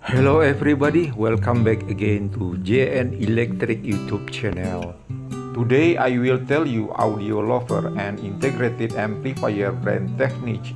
Hello everybody, welcome back again to JN Electric YouTube channel. Today I will tell you audio lover and integrated amplifier brand Technics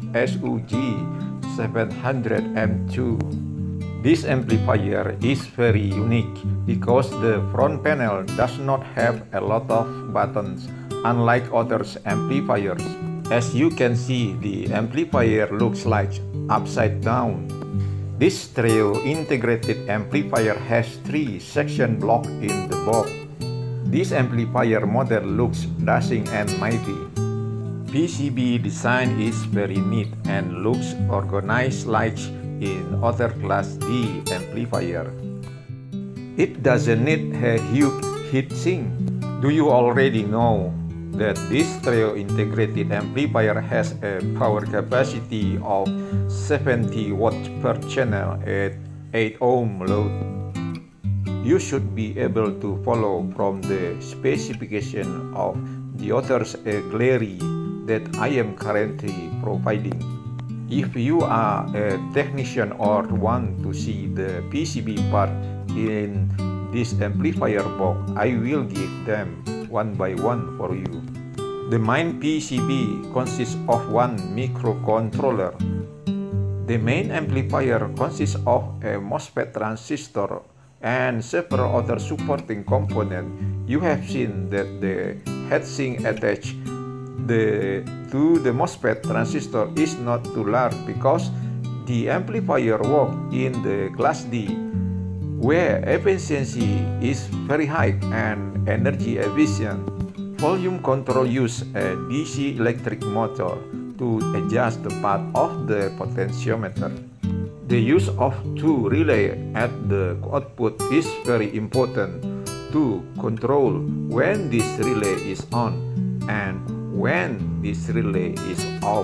SU-G700M2. This amplifier is very unique because the front panel does not have a lot of buttons unlike other amplifiers. As you can see, the amplifier looks like upside down. This stereo integrated amplifier has 3 section blocks in the box. This amplifier model looks dashing and mighty. PCB design is very neat and looks organized like in other Class D amplifier. It doesn't need a huge heatsink. Do you already know that this stereo integrated amplifier has a power capacity of 70 watts per channel at 8 ohm load? You should be able to follow from the specification of the other's gallery that I am currently providing. If you are a technician or want to see the PCB part in this amplifier box, I will give them one by one for you. The main PCB consists of one microcontroller. The main amplifier consists of a MOSFET transistor and several other supporting components. You have seen that the heatsink attached to the MOSFET transistor is not too large because the amplifier works in the Class D, where efficiency is very high and energy efficient. Volume control uses a DC electric motor to adjust the path of the potentiometer. The use of 2 relays at the output is very important to control when this relay is on and when this relay is off.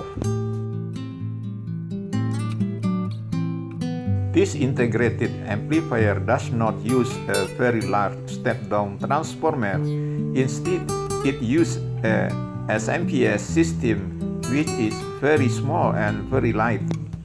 This integrated amplifier does not use a very large step-down transformer. Instead, it uses a SMPS system which is very small and very light,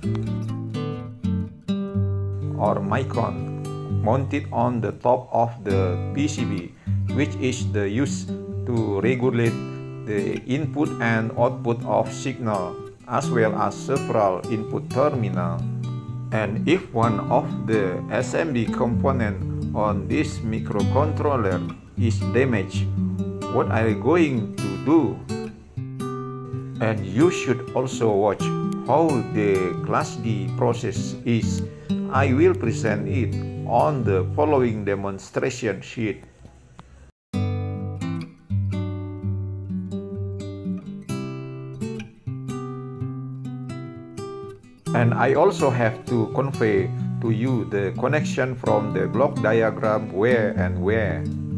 or micron, mounted on the top of the PCB, which is the use to regulate the input and output of signal as well as several input terminals. And if one of the assembly components on this microcontroller is damaged, what are you going to do? And you should also watch how the Class D process is. I will present it on the following demonstration sheet. And I also have to convey to you the connection from the block diagram where and where.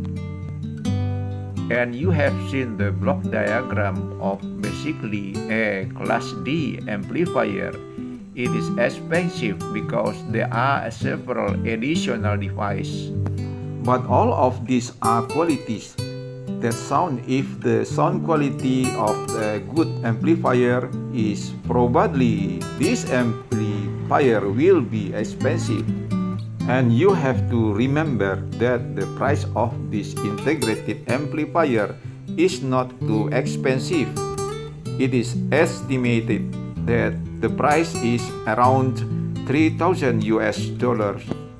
And you have seen the block diagram of basically a Class D amplifier. It is expensive because there are several additional devices. But all of these are qualities that sound. If the sound quality of a good amplifier is probably this amplifier will be expensive. And you have to remember that the price of this integrated amplifier is not too expensive. It is estimated that the price is around $3,000 US.